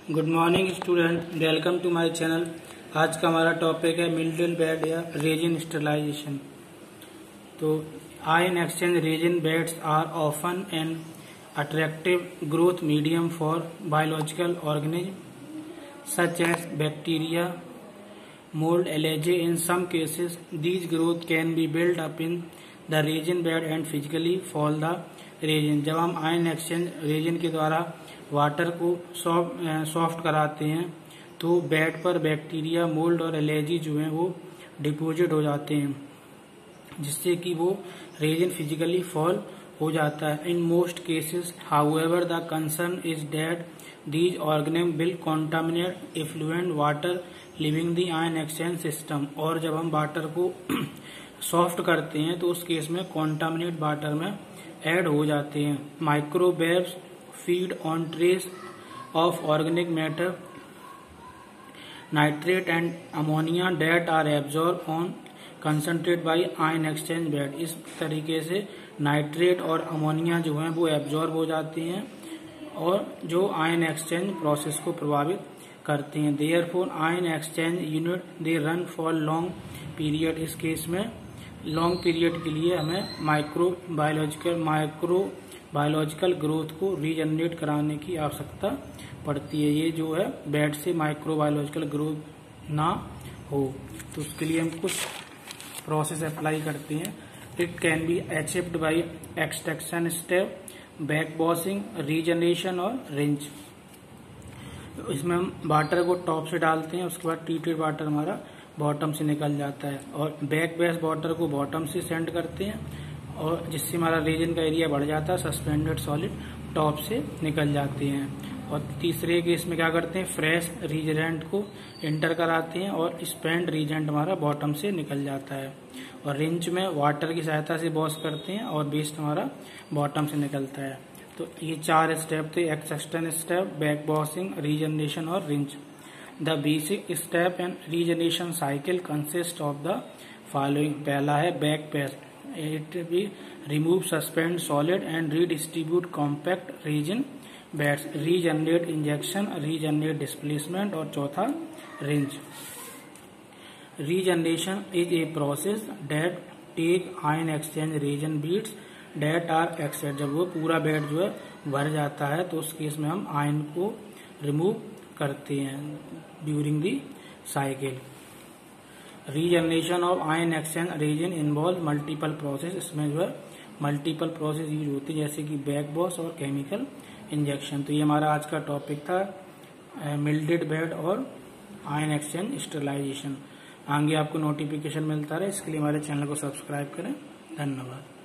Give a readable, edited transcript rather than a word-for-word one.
Good morning student, welcome to my channel. आज का हमारा टॉपिक है मिल्टन बेड या रेजिन स्टरलाइजेशन। तो ion exchange resin beds are often an attractive growth medium for biological organism such as bacteria, mold, algae. In some cases, these growth can be built up in the resin bed and physically fall the resin. जब हम ion exchange resin के द्वारा water को soft कराते हैं तो bed पर bacteria, mould और एलर्जी जो है वो डिपोजिट हो जाते हैं, जिससे कि वो रेजिन फिजिकली फॉल हो जाता है। In most cases however the concern is that these organisms will contaminate effluent water leaving the ion exchange system। और जब हम वाटर को सॉफ्ट करते हैं तो उस केस में कॉन्टामिनेट वाटर में ऐड हो जाते हैं। Microwaves feed on trace of organic matter, nitrate and ammonia that are absorb on concentrate by ion exchange bed. इस तरीके से नाइट्रेट और अमोनिया जो है वो एब्जॉर्ब हो जाती हैं और जो आयन एक्सचेंज प्रोसेस को प्रभावित करते हैं। Therefore ion exchange unit they run for long period. इस केस में लॉन्ग पीरियड के लिए हमें माइक्रो बायोलॉजिकल ग्रोथ को रीजनरेट कराने की आवश्यकता पड़ती है। ये जो है बेड से माइक्रो बायोलॉजिकल ग्रोथ ना हो तो उसके लिए हम कुछ प्रोसेस अप्लाई करते हैं। It can be achieved by extraction step, back washing, regeneration और रिंच। इसमें हम वाटर को टॉप से डालते हैं, उसके बाद ट्रीटेड वाटर हमारा बॉटम से निकल जाता है और बैक बेस वाटर को बॉटम से सेंड करते हैं और जिससे हमारा रेजिन का एरिया बढ़ जाता है। सस्पेंडेड सॉलिड टॉप से निकल जाते हैं। और तीसरे केस में क्या करते हैं, फ्रेश रीजेंट को इंटर कराते हैं और स्पेंड रीजेंट हमारा बॉटम से निकल जाता है। और रिंच में वाटर की सहायता से वॉश करते हैं और वेस्ट हमारा बॉटम से निकलता है। तो ये 4 स्टेप थे, extraction step, back washing, regeneration और rinse. The basic step and regeneration cycle consist of the following. पहला है back pace, it be remove suspend solid and redistribute compact resin beds, regenerate injection, regenerate displacement और चौथा rinse. Regeneration is a process that take ion exchange resin beads that are exhausted. जब वो पूरा bed जो है भर जाता है तो उस केस में हम आयन को रिमूव करते हैं during the cycle. Regeneration of ion exchange resin involve multiple process. इसमें जो है मल्टीपल प्रोसेस यूज होती है, जैसे कि बैक वॉश और केमिकल इंजेक्शन। तो ये हमारा आज का टॉपिक था मिल्टेड बेड और आयन एक्सचेंज स्टरलाइजेशन। आगे आपको नोटिफिकेशन मिलता रहे, इसके लिए हमारे चैनल को सब्सक्राइब करें। धन्यवाद।